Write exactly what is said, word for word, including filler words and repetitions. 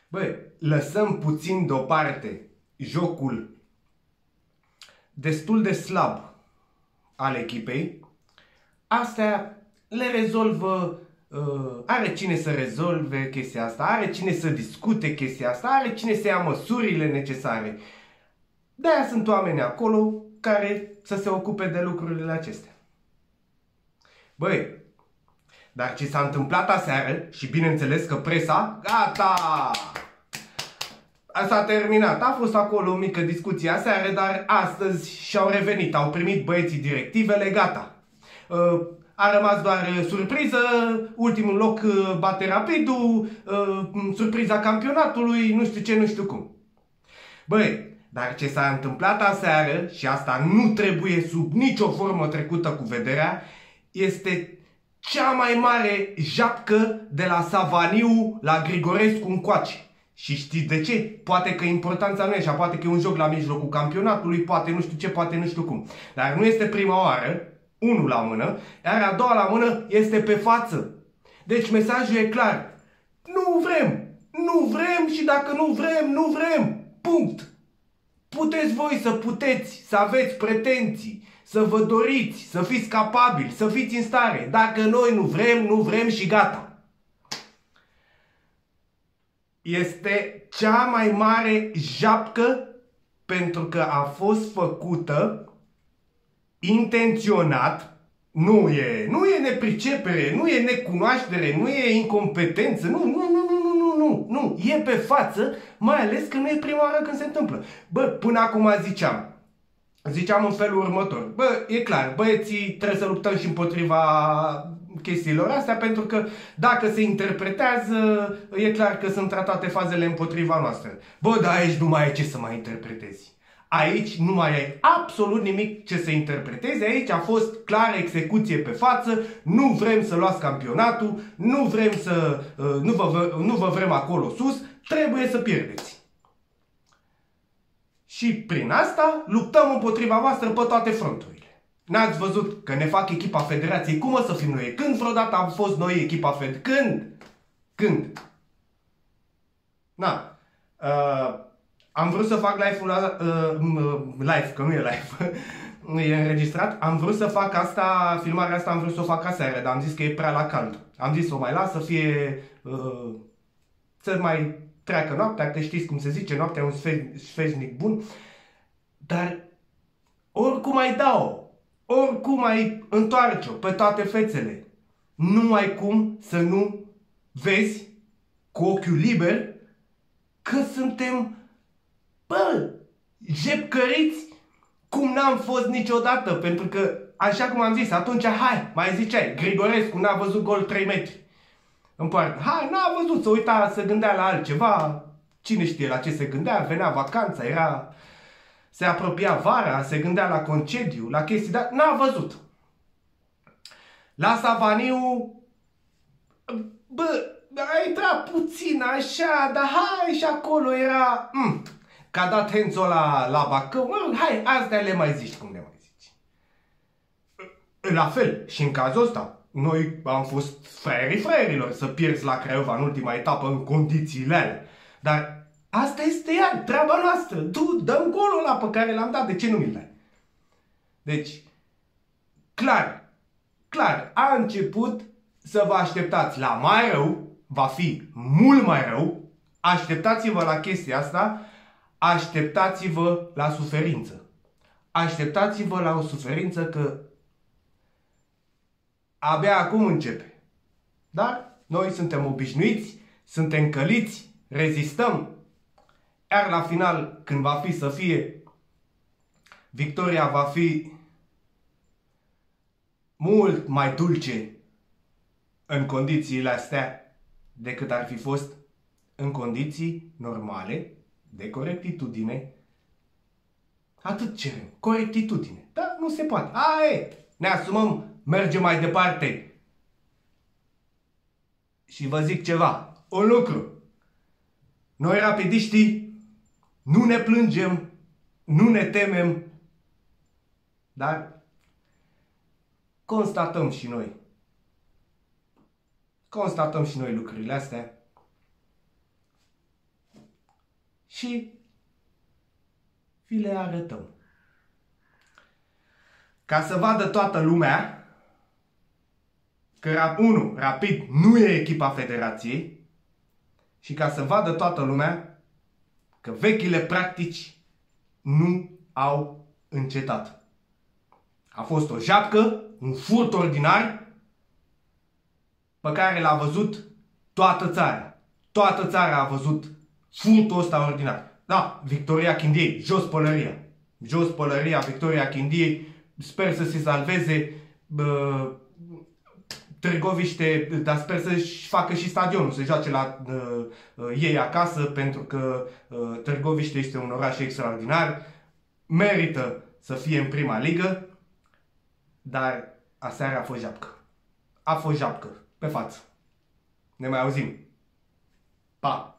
Băi, lăsăm puțin deoparte jocul destul de slab al echipei. Astea le rezolvă, uh, are cine să rezolve chestia asta, are cine să discute chestia asta, are cine să ia măsurile necesare. De-aia sunt oameni acolo care să se ocupe de lucrurile acestea. Băi, dar ce s-a întâmplat aseară, și bineînțeles că presa, gata! S-a terminat, a fost acolo o mică discuție aseară, dar astăzi și-au revenit, au primit băieții directivele, gata. A rămas doar surpriză, ultimul loc bate Rapidul, surpriza campionatului, nu știu ce, nu știu cum. Băi, dar ce s-a întâmplat aseară, și asta nu trebuie sub nicio formă trecută cu vederea, este cea mai mare japcă de la Savaniu la Grigorescu încoace. Și știți de ce? Poate că importanța nu e așa, poate că e un joc la mijlocul campionatului, poate nu știu ce, poate nu știu cum. Dar nu este prima oară, unul la mână, iar a doua la mână este pe față. Deci mesajul e clar. Nu vrem! Nu vrem și dacă nu vrem, nu vrem! Punct! Puteți voi să puteți, să aveți pretenții, să vă doriți, să fiți capabili, să fiți în stare. Dacă noi nu vrem, nu vrem și gata. Este cea mai mare japcă pentru că a fost făcută intenționat. Nu e, nu e nepricepere, nu e necunoaștere, nu e incompetență, nu, nu, nu, nu, nu, nu, nu, e pe față, mai ales că nu e prima oară când se întâmplă. Bă, până acum ziceam, ziceam în felul următor, bă, e clar, băieții trebuie să luptăm și împotriva chestiilor astea, pentru că dacă se interpretează, e clar că sunt tratate fazele împotriva noastră. Bă, dar aici nu mai ai ce să mai interpretezi. Aici nu mai ai absolut nimic ce să interpretezi, aici a fost clară execuție pe față, nu vrem să luați campionatul, nu vrem să, nu vă, nu vă vrem acolo sus, trebuie să pierdeți. Și prin asta luptăm împotriva voastră pe toate fronturile. N-ați văzut că ne fac echipa federației? Cum o să fim noi? Când vreodată am fost noi echipa federației? Când? Când? Na. Uh, am vrut să fac live-ul la... Uh, live, că nu e live. E înregistrat. Am vrut să fac asta, filmarea asta am vrut să o fac aseară, dar am zis că e prea la cald. Am zis să o mai las să fie... Uh, să mai treacă noaptea, că știți cum se zice, noaptea e un sfeșnic bun. Dar oricum ai dau-o. Oricum ai întoarce-o pe toate fețele. Nu ai cum să nu vezi cu ochiul liber că suntem, bă, jepcăriți cum n-am fost niciodată. Pentru că, așa cum am zis, atunci, hai, mai ziceai, Grigorescu n-a văzut gol trei metri în poartă. Hai, n-a văzut, să uita, să gândea la altceva. Cine știe la ce se gândea, venea vacanța, era... Se apropia vara, se gândea la concediu, la chestii, dar n-a văzut. La Savaniu, bă, a intrat puțin așa, dar hai, și acolo era... Mm, că a dat Hențo la, la Bacău, mă, hai, astea le mai zici cum le mai zici. La fel, și în cazul ăsta, noi am fost fraierii fraierilor să pierzi la Craiova în ultima etapă în condițiile alea. Dar... asta este ea, treaba noastră. Tu dăm golul ăla pe care l-am dat. De ce nu mi-l dai? Deci, clar, clar, a început să vă așteptați la mai rău, va fi mult mai rău, așteptați-vă la chestia asta, așteptați-vă la suferință. Așteptați-vă la o suferință că abia acum începe. Dar noi suntem obișnuiți, suntem căliți, rezistăm. Iar la final, când va fi să fie, victoria va fi mult mai dulce în condițiile astea decât ar fi fost în condiții normale, de corectitudine. Atât cerem, corectitudine. Dar nu se poate. Aie, ne asumăm, mergem mai departe. Și vă zic ceva, un lucru. Noi rapidiștii nu ne plângem, nu ne temem, dar constatăm și noi. Constatăm și noi lucrurile astea. și vi le arătăm. Ca să vadă toată lumea că, unu, Rapid nu e echipa Federației și ca să vadă toată lumea că vechile practici nu au încetat. A fost o japcă, un furt ordinar pe care l-a văzut toată țara. Toată țara a văzut furtul ăsta ordinar. Da, Victoria Chindiei, jos pălăria. Jos pălăria, Victoria Chindiei. Sper să se salveze bă, Târgoviște, dar sper să-și facă și stadionul, să joace la uh, ei acasă, pentru că uh, Târgoviște este un oraș extraordinar. Merită să fie în prima ligă, dar aseară a fost japcă. A fost japcă, pe față. Ne mai auzim. Pa!